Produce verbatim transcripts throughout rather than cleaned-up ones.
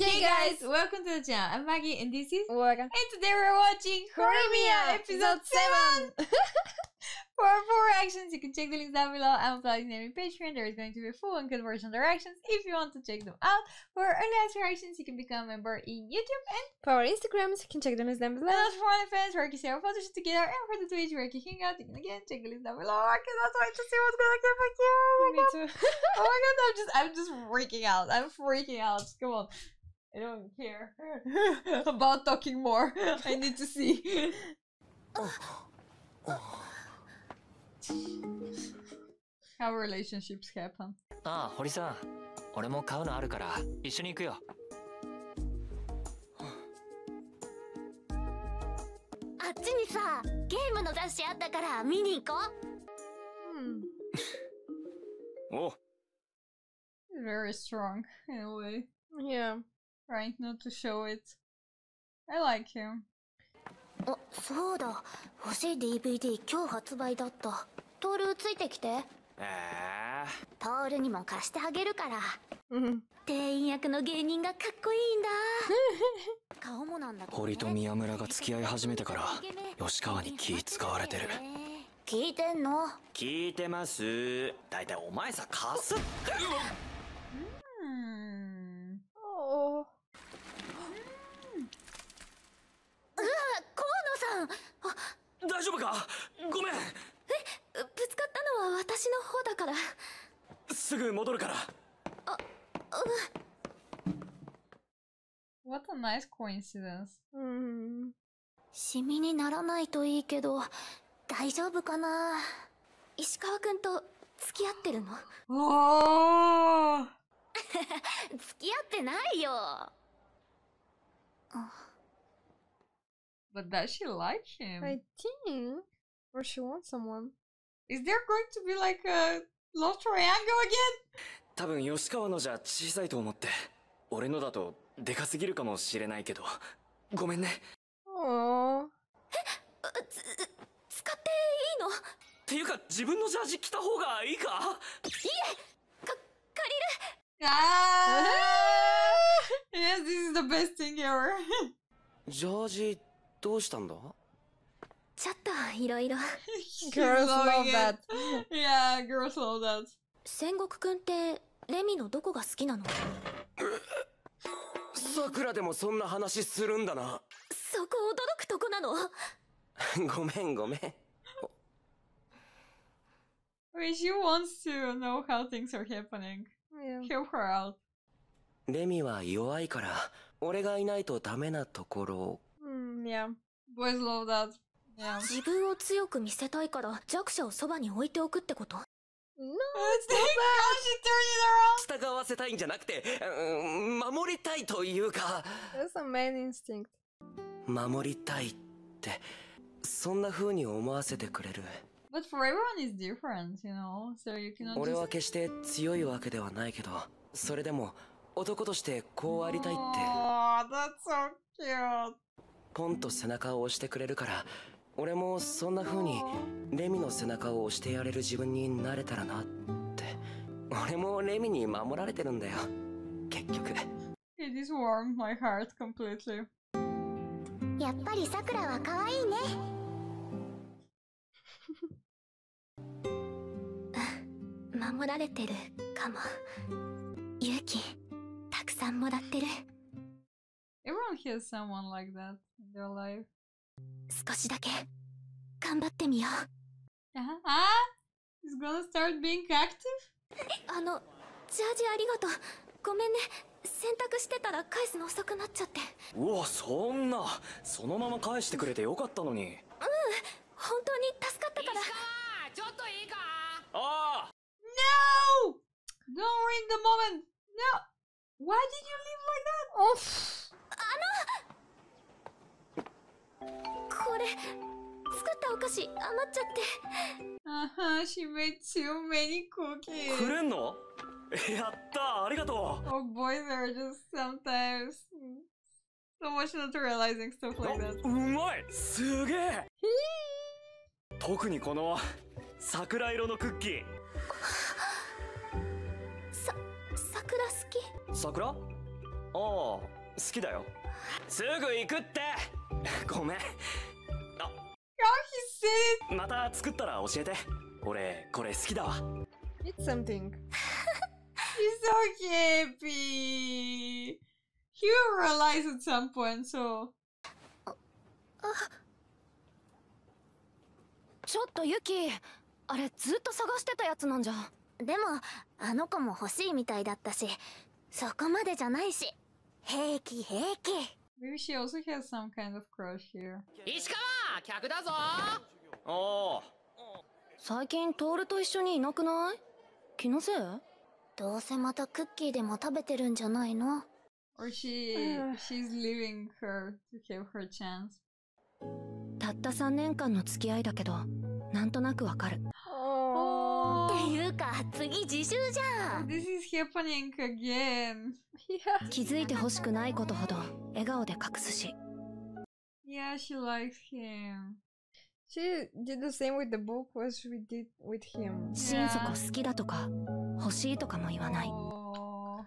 Hey guys, welcome to the channel. I'm Maggie and this is Morgan. And today we're watching Horimiya episode seven! For our full reactions, you can check the links down below. I'm uploading them in Patreon. There is going to be a full and good version of the reactions if you want to check them out. For early access reactions, you can become a member in YouTube, and for our Instagrams, you can check the links down below. and also for OnlyFans, where you can see our photos together, and for the Twitch, where you can hang out. You can again check the links down below. I cannot wait to see what's gonna get back here. Oh my Me god. too. Oh my god, I'm just I'm just freaking out. I'm freaking out. Come on. I don't care about talking more. I need to see. How relationships happen. ああ、堀さん。俺も買うのあるから一緒に行くよ。 あっちにさ、ゲームの雑誌あったから見に行こう。 お。 Very strong in a way. Yeah. Trying not to show it. I like him. あ、そうだ。欲しい ディーブイディー 今日発売だった。トールついてきて。 ええー。 トールにも貸してあげるから。 うん。 店員役の芸人がかっこいいんだ。顔もなんだけど、ね。 堀と宮村が付き合い始めてから吉川に気使われてる。 聞いてんの？ 聞いてます。だいたいお前さ貸すって。 Hmm. Oh. 河野さん。あ、 大丈夫か？ごめん。 え、ぶつかったのは私の方だから。 すぐ戻るから。 あ、うん。 What a nice coincidence. うん。 シミにならないといいけど、大丈夫かな。石川くんと付き合ってるの？ Oh! 付き合ってないよ。 But does she like him? I think. Or she wants someone. Is there going to be like a love triangle again? 多分吉川のじゃ小さいと思って。俺のだとでかすぎるかもしれないけど。ごめんね。 Oh. え、つ、使っていいの？ っていうか自分のジャージ着た方がいいか？ いえ、か、借りる。 Ah! Yes, this is the best thing ever. ジャージどうしたんだ？ ちょっといろいろ。 He's Girls loving love it. that. Yeah, girls love that. 戦国くんってレミのどこが好きなの？ さくらでもそんな話するんだな。 そこ驚くとこなの？ ごめんごめん。 I mean, she wants to know how things are happening. Yeah. Help her out. レミは弱いから俺がいないとダメなところ。 Mm, yeah. Boys love that. Yeah. 自分を強く見せたいから弱者をそばに置いておくってこと？ No, It's it's like how she turned it around. 従わせたいんじゃなくて、うん、守りたいというか。 That's a man instinct. 守りたいってそんな風に思わせてくれる。 But for everyone is different, you know. So you cannot 俺は just... 決して強いわけではないけど、それでも男としてこうありたいって。 Oh, that's so cute. ポンと背中を押してくれるから、俺もそんな風にレミの背中を押してやれる自分になれたらなって。俺もレミに守られてるんだよ。結局。 It just warmed my heart completely. やっぱりさくらは可愛いね。守られてるかも。勇気たくさんもらってる。 Everyone has someone like that in their life. 少しだけ頑張ってみよう。 Uh-huh. Ah? He's gonna start being active? あのジャージありがとう。ごめんね、洗濯してたら返すの遅くなっちゃって。 うわ、そんなそのまま返してくれてよかったのに。うん、 本当に助かったから。 ちょっといいか？ ああ No! Don't ruin the moment! No! Why did you leave like that? Oh! これ作ったお菓子余っちゃって。 Uh-huh, she made too many く cookies. れんの？やったありがとう。 Oh, boys are just sometimes so much not realizing stuff like that. うまい、すげえ。特にこの桜色のクッキー。 さ、桜好き？ 桜？ おう、好きだよ。すぐ行くって。ごめん。あ、 He said また作ったら教えて。俺これ好きだわ。 It's something. he's so happy. He will realize at some point, so. ちょっとユキ、あれずっと探してたやつなんじゃ。でもあの子も欲しいみたいだったし、そこまでじゃないし、平気平気。 Maybe she also has some kind of crush here. 石川、客だぞ。 おう。 最近トールと一緒にいなくない？気のせい？どうせまたクッキーでも食べてるんじゃないの？ Or she she's leaving her to give her chance. たったさんねんかんの付き合いだけど、なんとなくわかる。 Oh. っていうか次自習じゃん。 This is happening again. Yeah. 気づいてほしくないことほど笑顔で隠すし。 Yeah, she likes him. She did the same with the book as we did with him. 心底好きだとか欲しいとかも言わない。 Oh.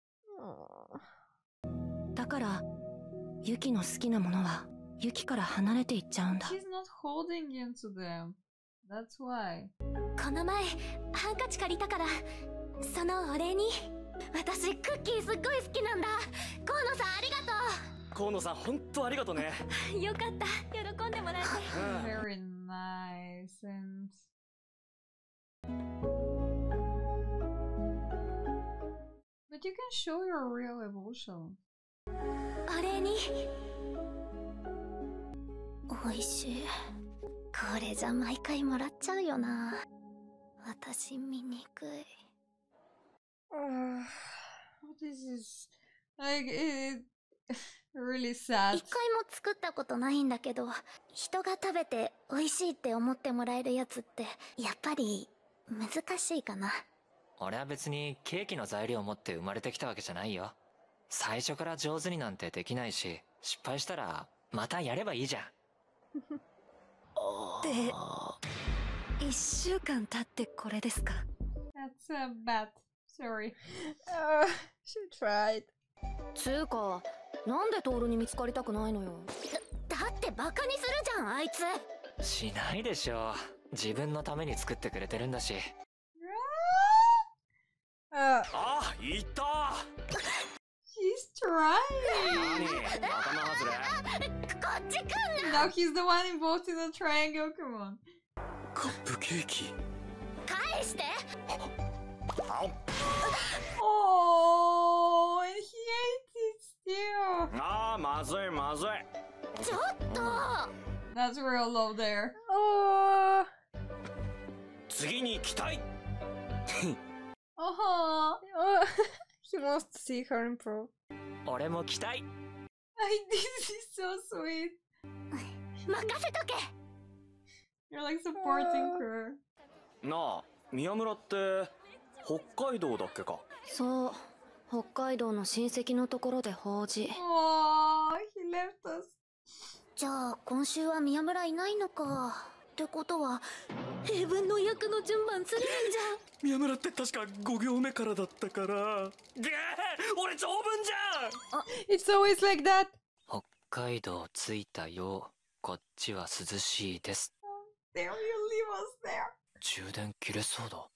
Oh. だからユキの好きなものはユキから離れていっちゃうんだ。 She's not holding into them. That's why. この前ハンカチ借りたから、そのお礼に。私クッキーすっごい好きなんだ。河野さんありがと河野さん本当ありがとね。 う。よかった、喜んでもらえて。 Very nice and. But you can show your real emotion. お礼に。おいしい。これじゃ毎回もらっちゃうよな。私醜い。 Oh. This is like it, really sad. 一回も作ったことないんだけど、人が食べて美味しいって思ってもらえるやつってやっぱり難しいかな。 俺は別にケーキの材料を持って生まれてきたわけじゃないよ。最初から上手になんてできないし、失敗したらまたやればいいじゃん。 で、一週間経ってこれですか。 That's a bad. Sorry. Uh, she tried. つうか、なんでトールに見つかりたくないのよ。だ、だってバカにするじゃんあいつ。 しないでしょ。自分のために作ってくれてるんだし。 Uh, あ、いた。 She's trying. 何？仲間外れ？ こっち来んな。 Now he's the one involved in the triangle. Come on. カップケーキ。 返して。 Oh, and he ate it still. ああ、まずいまずい。 ちょっと。 That's real low there. oh. 次に期待。 Uh huh. Oh. He wants to see her improve. 俺も期待。 I, this is so sweet. 任せとけ。 You're like supporting her. なあ、宮村って北海道だっけか。 そう、北海道の親戚のところで法事。 Oh, he left us. じゃあ今週は宮村いないのか。ってことは平分の役の順番ずれるんじゃん。 宮村って確かご行目からだったから。げえ、俺長文じゃん。 It's always like that. 北海道着いたよ。こっちは涼しいです。 There, you leave us there. 充電切れそうだ。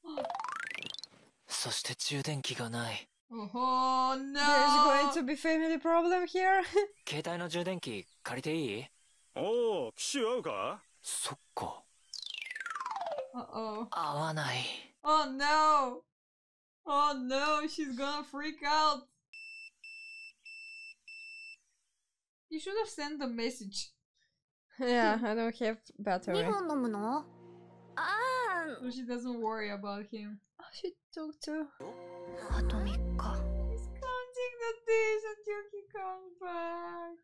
そして充電器がない。 Oh no. There's going to be family problem here. 携帯の充電器借りていい？ おお、機種合うか？ そっか。 Uh-oh. 合わない。 Oh no. Oh no, she's gonna freak out. You should have sent the message Yeah, I don't have に battery. ほん飲むの？ああ、 so she doesn't worry about him. Oh, she took two. あとみっか。 He's counting the days until he comes back.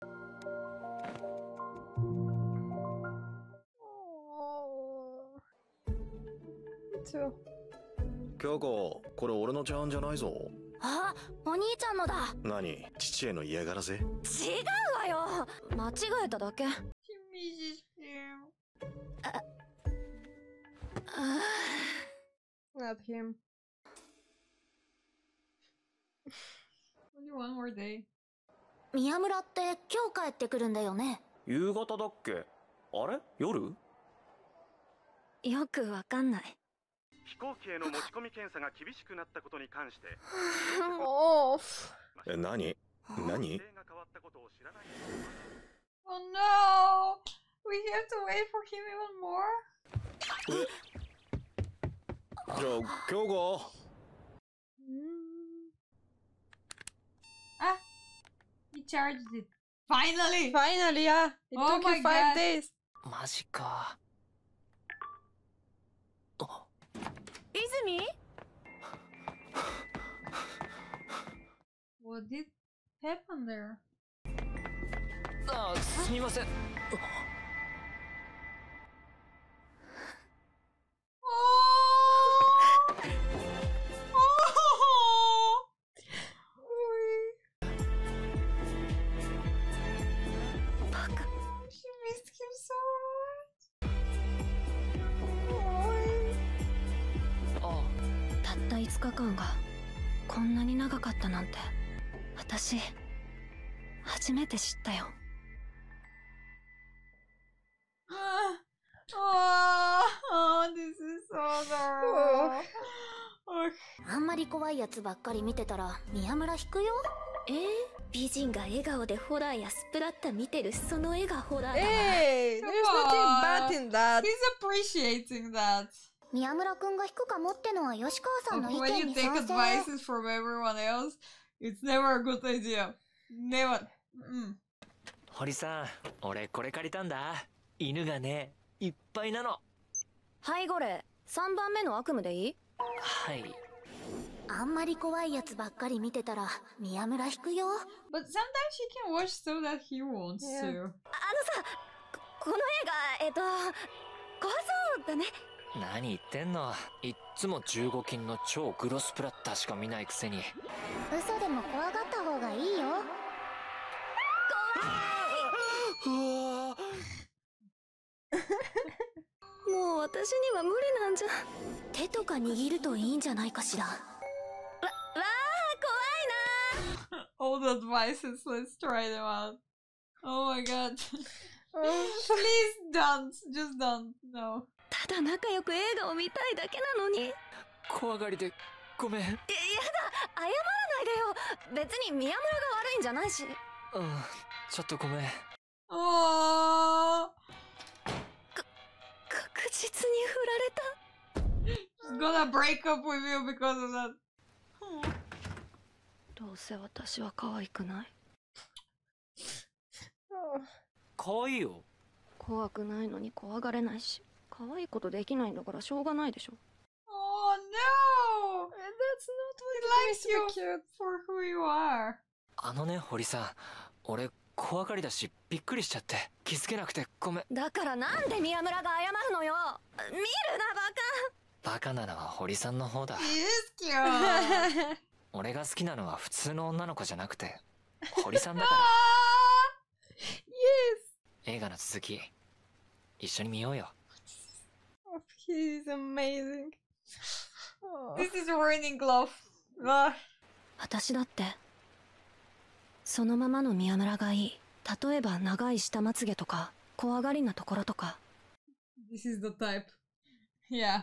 Oh. Me too. 京子、これ俺の茶碗じゃないぞ。 あ、お兄ちゃんのだ。 何？父への嫌がらせ？ 違うわよ。間違えただけ。 She misses him. Not him. Only one more day. 宮村って今日帰ってくるんだよね。 夕方だっけ？あれ？夜？ よくわかんない。 飛行機への持ち込み検査が厳しくなったことに関して。 Oh. え、何？何？ Oh no! We have to wait for him even more? え、じゃあ、京子。 Ah! He charged it. Finally! Finally, yeah. It Oh took my you five God. days. マジか。 泉？ What did happen there? あ、すみません。 She missed him so much. あ、 たったいつかかんがこんなに長かったなんて私初めて知ったよ。 Oh, this is so dark. あんまり怖いやつばっかり見てたら宮村引くよ。えー、美人が笑顔でホラーやスプラッタ見てるその絵がホラーだわ。 Hey, there's nothing bad in that. He's appreciating that. 宮村くんが引くかもってのは吉川さんの意 When 見 you に take 賛成。 advices from everyone else, it's never a good idea. Never. Mm. 堀さん、俺これ借りたんだ。犬がね、いっぱいなの。 はいゴレ、さんばんめの悪夢でいい？ はい。 あんまり怖いやつばっかり見てたら宮村引くよ。 But sometimes he can watch so that he wants Yeah. to. あのさ、ここの映画、えっと、怖そうだね。 何言ってんの。いっつもじゅうごきんの超グロスプラッターしか見ないくせに。 嘘でも怖がった方がいいよ。もう私には無理なんじゃ。手とか握るといいんじゃないかしら。わ、わー、怖いな。 All the advices, let's try them out. Oh my god. Please don't. Just don't. No. ただ仲良く映画を見たいだけなのに。 怖がりでごめん。 え、やだ、謝らないでよ。別に宮村が悪いんじゃないし。 うん、ちょっとごめん。 Oh. 確実に振られた。 She's gonna break up with you because of that. どうせ私は可愛くない。 Oh. 可愛いよ。 怖くないのに怖がれないし、可愛いことできないんだからしょうがないでしょ。 Oh no! That's not He what likes it you makes me cute. for who you are. あのね、堀さん、俺怖がりだしびっくりしちゃって気づけなくてごめん。 だからなんで宮村が謝るのよ。見るなバカ。 バカなのは堀さんの方だ。 He is cute. 俺が好きなのは普通の女の子じゃなくて堀さんだから。 Yes. 映画の続き一緒に見ようよ。 Oh, he's amazing. Oh. This is ruining love. Ah. 私だってそのままの宮村がいい。例えば長い下まつげとか怖がりなところとか。 This is the type. Yeah.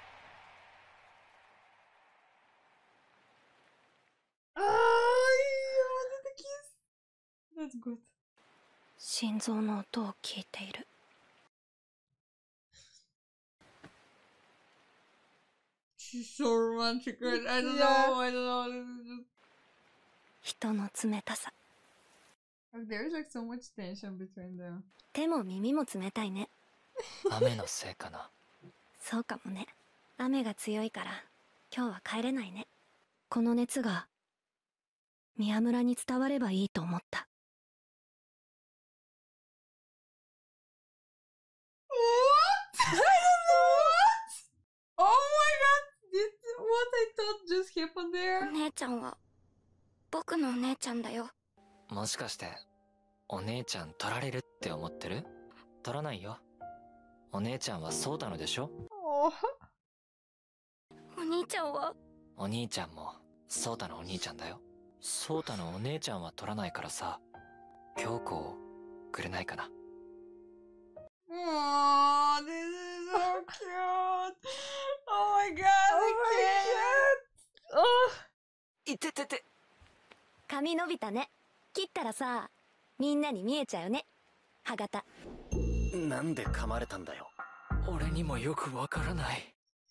Ah, he wanted the kiss. That's good. 心臓の音を聞いている。 She's so romantic, right? I don't Yeah. know, I don't know. This is just... 人の冷たさ。 Like, there's like so much tension between them. 手も耳も冷たいね。 雨のせいかな。 そうかもね。雨が強いから今日は帰れないね。この熱が宮村に伝わればいいと思った。 What? I don't know what? Oh my god! Did what I thought just happened there? 姉ちゃんは僕のお姉ちゃんだよ。 もしかしてお姉ちゃん取られるって思ってる？取らないよ。お姉ちゃんはそうたのでしょ？ Oh. お兄ちゃんは？ お兄ちゃんもそうたのお兄ちゃんだよ。 ソータのお姉ちゃんは取らないからさ、京子をくれないかな。 Oh, this is so cute. Oh my god, I can't. Oh. いててて。 髪伸びたね。切ったらさ、みんなに見えちゃうね。歯型。 なんで噛まれたんだよ。 俺にもよくわからない。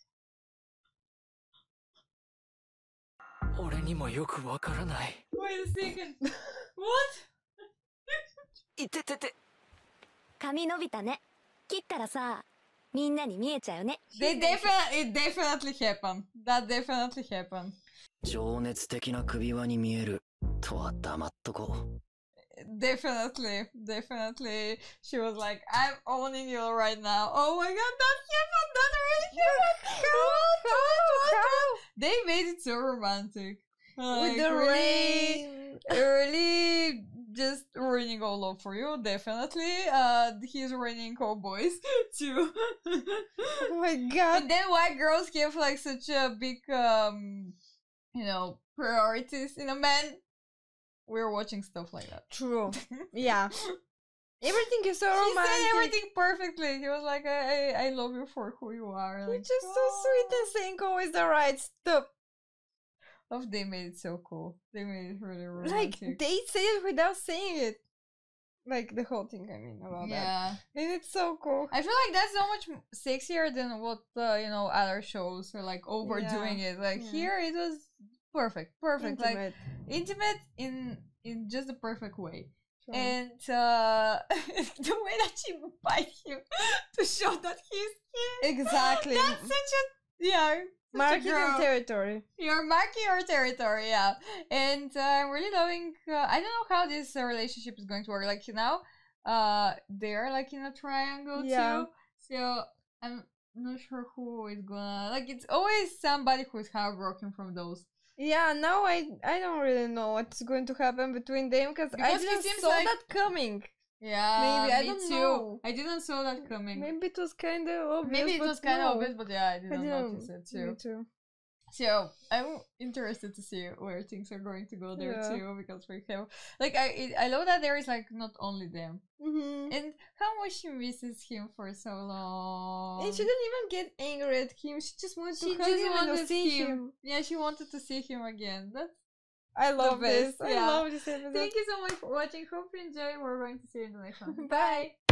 俺にもよくわからない。 Wait a second. What? いててて。 髪伸びたね。切ったらさ、みんなに見えちゃうね。 They definitely, it definitely happened. That definitely happened. 情熱的な首輪に見えるとは黙っとこう。 Definitely, definitely. She was like, I'm owning you right now. Oh my god, that happened! That really happened! How? How? How? They made it so romantic. With Like, the really, rain. really just ruining all love for you, definitely. Uh, he's ruining cowboys too. Oh my god. And then white girls give like such a big, um, you know, priorities in a man. We're watching stuff like that. True. Yeah. Everything is so He romantic. said everything perfectly. He was like, I, I, I love you for who you are. You're Like, just so sweet and saying always the right stuff. oh, they made it so cool. They made it really Like, romantic. they say it without saying it. Like, the whole thing, I mean, about that. Yeah. And it's so cool. I feel like that's so much m- sexier than what, uh, you know, other shows are like overdoing it. Like, Yeah. here it was perfect. Perfect. Like, Intimate. intimate in in just the perfect way. Sure. And uh, the way that she bites him to show that he's cute. Exactly. That's such a yeah. such a Marketing girl. territory. You're marking your territory, yeah. And uh, I'm really loving. Uh, I don't know how this uh, relationship is going to work. Like now, uh, they're like in a triangle Yeah. too. So I'm not sure who is gonna like. It's always somebody who's heartbroken from those. Yeah, now I I don't really know what's going to happen between them because I Because he didn't seems saw like- that coming. Yeah, Maybe, I me don't too. know. I didn't saw that coming. Maybe, Maybe it was kind of obvious. it but was kind no. of obvious, but yeah, I I didn't, didn't. notice it Me too. too. So I'm interested to see where things are going to go there Yeah. too, because we have like I it, I love that there is like not only them, Mm-hmm. and how much she misses him for so long. And she didn't even get angry at him. She just wanted She to hug just him and wanted see him. him. Yeah, she wanted to see him again. That's I love this. best, I yeah. love this episode. Thank you so much for watching. Hope you enjoy. We're going to see you in the next one. Bye.